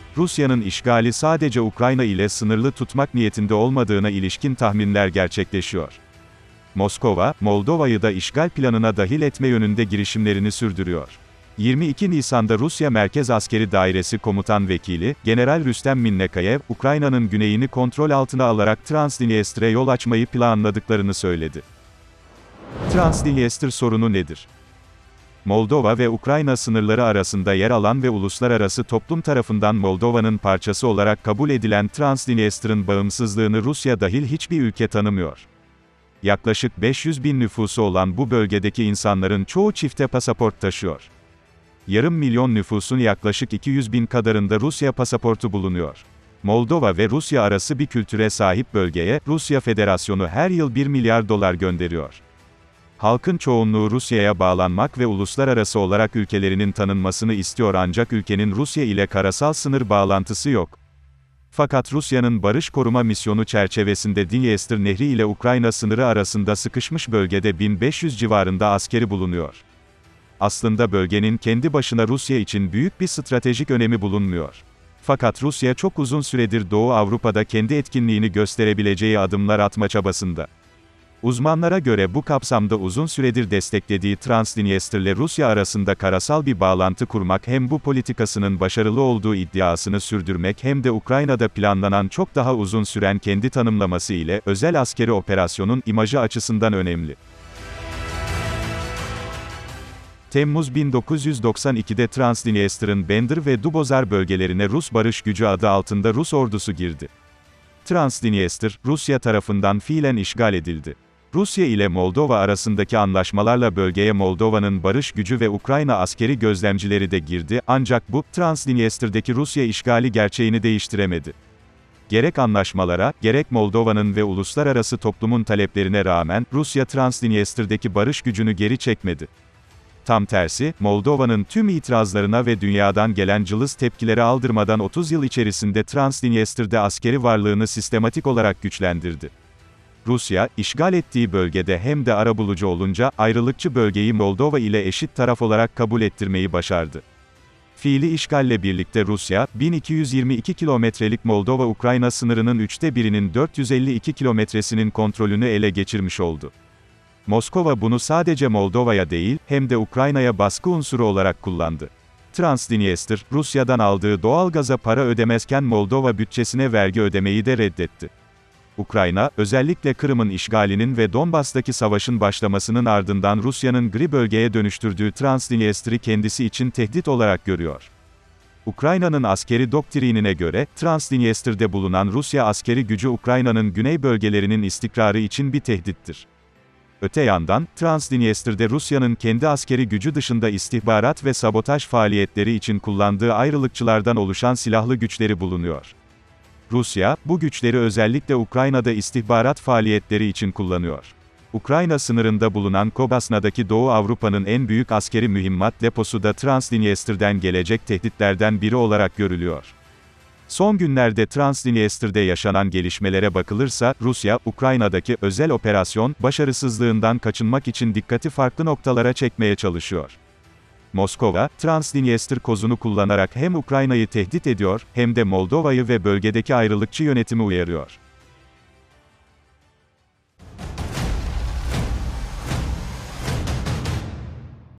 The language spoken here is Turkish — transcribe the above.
Rusya'nın işgali sadece Ukrayna ile sınırlı tutmak niyetinde olmadığına ilişkin tahminler gerçekleşiyor. Moskova, Moldova'yı da işgal planına dahil etme yönünde girişimlerini sürdürüyor. 22 Nisan'da Rusya Merkez Askeri Dairesi Komutan Vekili, General Rüstem Minnekayev, Ukrayna'nın güneyini kontrol altına alarak Transdniestr'e yol açmayı planladıklarını söyledi. Transdniester sorunu nedir? Moldova ve Ukrayna sınırları arasında yer alan ve uluslararası toplum tarafından Moldova'nın parçası olarak kabul edilen Transdniester'ın bağımsızlığını Rusya dahil hiçbir ülke tanımıyor. Yaklaşık 500 bin nüfusu olan bu bölgedeki insanların çoğu çifte pasaport taşıyor. Yarım milyon nüfusun yaklaşık 200 bin kadarında Rusya pasaportu bulunuyor. Moldova ve Rusya arası bir kültüre sahip bölgeye, Rusya Federasyonu her yıl 1 milyar dolar gönderiyor. Halkın çoğunluğu Rusya'ya bağlanmak ve uluslararası olarak ülkelerinin tanınmasını istiyor ancak ülkenin Rusya ile karasal sınır bağlantısı yok. Fakat Rusya'nın barış koruma misyonu çerçevesinde Dniester Nehri ile Ukrayna sınırı arasında sıkışmış bölgede 1500 civarında askeri bulunuyor. Aslında bölgenin kendi başına Rusya için büyük bir stratejik önemi bulunmuyor. Fakat Rusya çok uzun süredir Doğu Avrupa'da kendi etkinliğini gösterebileceği adımlar atma çabasında. Uzmanlara göre bu kapsamda uzun süredir desteklediği Transdniester'le Rusya arasında karasal bir bağlantı kurmak hem bu politikasının başarılı olduğu iddiasını sürdürmek hem de Ukrayna'da planlanan çok daha uzun süren kendi tanımlaması ile özel askeri operasyonun imajı açısından önemli. Temmuz 1992'de Transdniester'ın Bender ve Dubozar bölgelerine Rus Barış Gücü adı altında Rus ordusu girdi. Transdniester, Rusya tarafından fiilen işgal edildi. Rusya ile Moldova arasındaki anlaşmalarla bölgeye Moldova'nın barış gücü ve Ukrayna askeri gözlemcileri de girdi, ancak bu, Transdniester'deki Rusya işgali gerçeğini değiştiremedi. Gerek anlaşmalara, gerek Moldova'nın ve uluslararası toplumun taleplerine rağmen, Rusya Transdniester'deki barış gücünü geri çekmedi. Tam tersi, Moldova'nın tüm itirazlarına ve dünyadan gelen cılız tepkilere aldırmadan 30 yıl içerisinde Transdniester'de askeri varlığını sistematik olarak güçlendirdi. Rusya, işgal ettiği bölgede hem de arabulucu olunca, ayrılıkçı bölgeyi Moldova ile eşit taraf olarak kabul ettirmeyi başardı. Fiili işgalle birlikte Rusya, 1222 kilometrelik Moldova-Ukrayna sınırının 1/3'inin 452 kilometresinin kontrolünü ele geçirmiş oldu. Moskova bunu sadece Moldova'ya değil, hem de Ukrayna'ya baskı unsuru olarak kullandı. Transdniester, Rusya'dan aldığı doğalgaza para ödemezken Moldova bütçesine vergi ödemeyi de reddetti. Ukrayna, özellikle Kırım'ın işgalinin ve Donbas'taki savaşın başlamasının ardından Rusya'nın gri bölgeye dönüştürdüğü Transdniester'i kendisi için tehdit olarak görüyor. Ukrayna'nın askeri doktrinine göre, Transdniester'de bulunan Rusya askeri gücü Ukrayna'nın güney bölgelerinin istikrarı için bir tehdittir. Öte yandan, Transdniester'de Rusya'nın kendi askeri gücü dışında istihbarat ve sabotaj faaliyetleri için kullandığı ayrılıkçılardan oluşan silahlı güçleri bulunuyor. Rusya, bu güçleri özellikle Ukrayna'da istihbarat faaliyetleri için kullanıyor. Ukrayna sınırında bulunan Kobasna'daki Doğu Avrupa'nın en büyük askeri mühimmat deposu da Transdniester'den gelecek tehditlerden biri olarak görülüyor. Son günlerde Transdniester'de yaşanan gelişmelere bakılırsa, Rusya, Ukrayna'daki özel operasyon başarısızlığından kaçınmak için dikkati farklı noktalara çekmeye çalışıyor. Moskova, Transdniester kozunu kullanarak hem Ukrayna'yı tehdit ediyor, hem de Moldova'yı ve bölgedeki ayrılıkçı yönetimi uyarıyor.